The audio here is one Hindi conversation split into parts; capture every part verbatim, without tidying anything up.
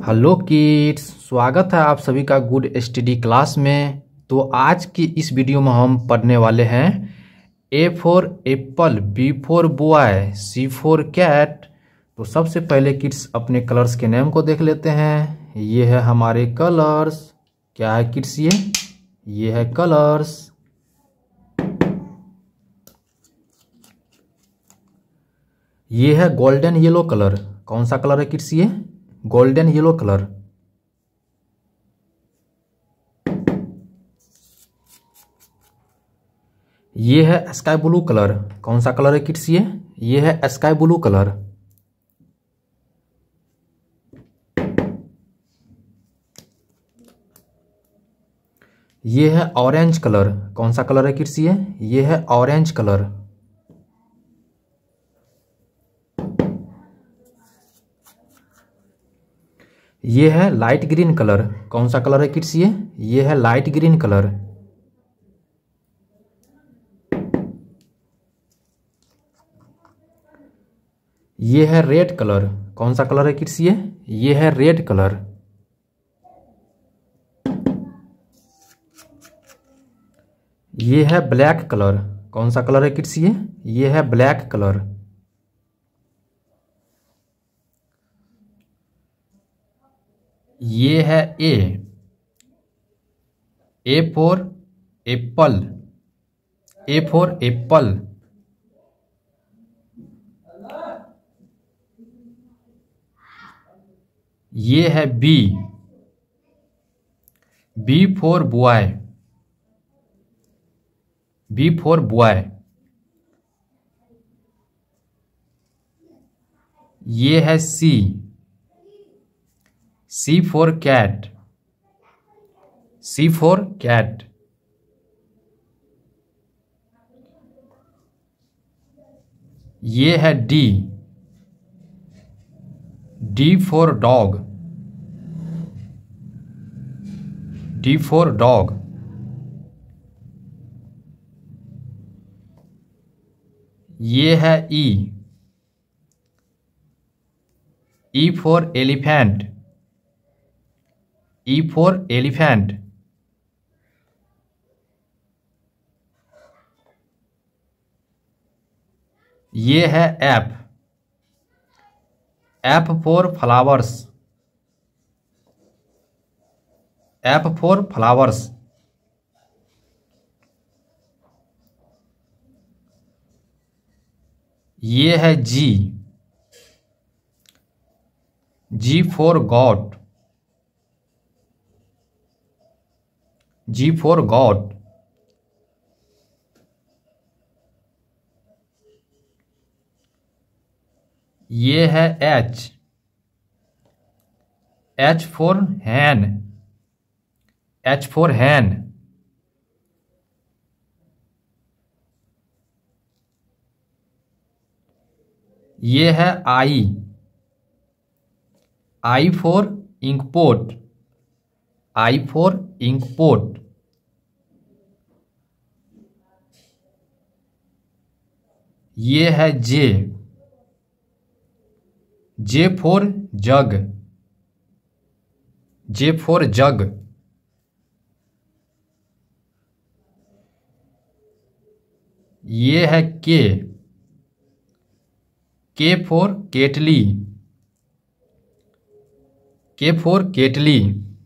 हेलो किड्स, स्वागत है आप सभी का गुड स्टडी क्लास में। तो आज की इस वीडियो में हम पढ़ने वाले हैं A for apple, B for boy, C for cat. तो सबसे पहले किड्स अपने कलर्स के नेम को देख लेते हैं। ये है हमारे कलर्स। क्या है किड्स? ये ये है कलर्स। ये है गोल्डन येलो कलर। कौन सा कलर है किड्स? ये गोल्डन येलो कलर। ये है स्काई ब्लू कलर। कौन सा कलर है किड्स? ये ये है स्काई ब्लू कलर। ये है ऑरेंज कलर। कौन सा कलर है किड्स? ये ये है ऑरेंज कलर। ये है लाइट ग्रीन कलर। कौन सा कलर है किड्स? ये ये है लाइट ग्रीन कलर। ये है रेड कलर। कौन सा कलर है किड्स? ये ये है रेड कलर। ये है ब्लैक कलर। कौन सा कलर है किड्स? ये ये है ब्लैक कलर। ये है A A for apple, A for apple. ये है B B for boy, B for boy. ये है C C for cat, C for cat. ये है D D for dog, D for dog. ये है E E for elephant, E for elephant. ये है F F for flowers, F for flowers. ये है G G for god, G for god. ये है H H for Hahn, H for hen. ये है आई आई फॉर इंकपोट, आई फॉर इंकपोट। ये है जे J for jug, J for jug. ये है के के फॉर केटली, के फॉर केटली।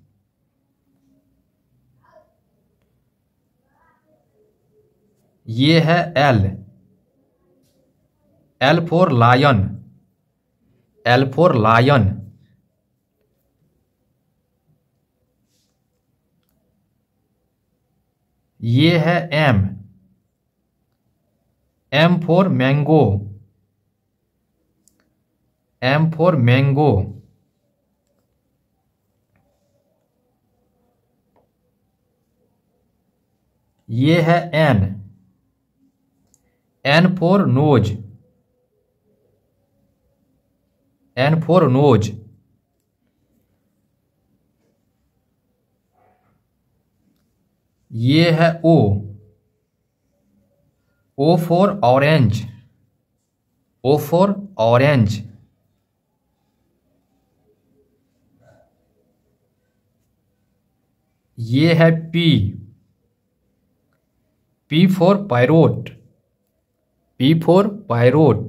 ये है L L for lion, L for lion. ये है M M for mango, M for mango. ये है N N for nose, N for nose. ये है O O for orange, O for orange. ये है P, P for parrot, P for parrot.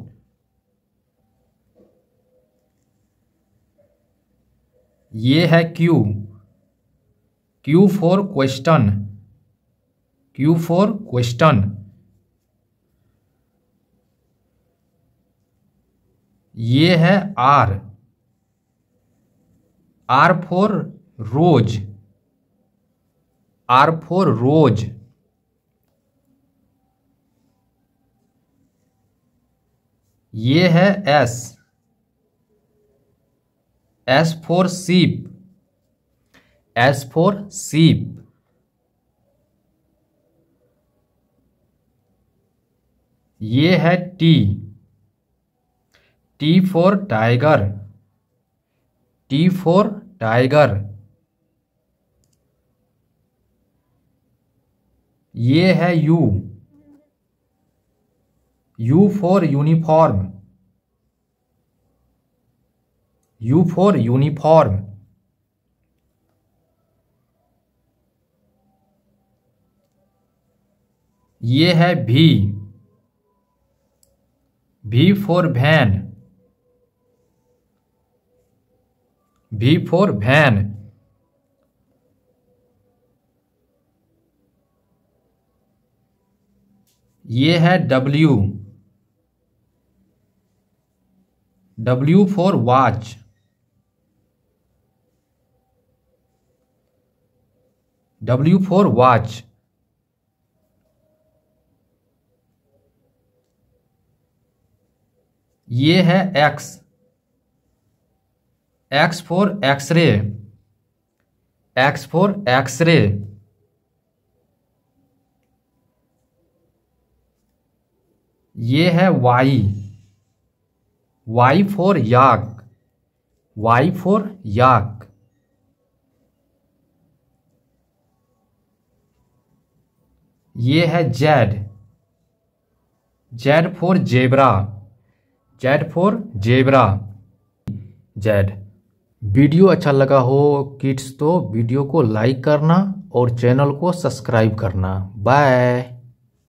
ये है Q, Q for question, Q for question. ये है R, R for rose, R for rose. ये है एस, एस फॉर सीप, एस फॉर सीप। ये है T, T for tiger, T for tiger. ये है U, U for uniform, U for uniform. ये है V, V for van, V for van. ये है W, W for watch, W for watch. ये है X, X for X-ray, X for X-ray. ये है Y, Y for yak, Y for yak. ये है Z, Z for zebra, Z for zebra, Z. Video अच्छा लगा हो किड्स तो वीडियो को लाइक करना और चैनल को सब्सक्राइब करना। बाय।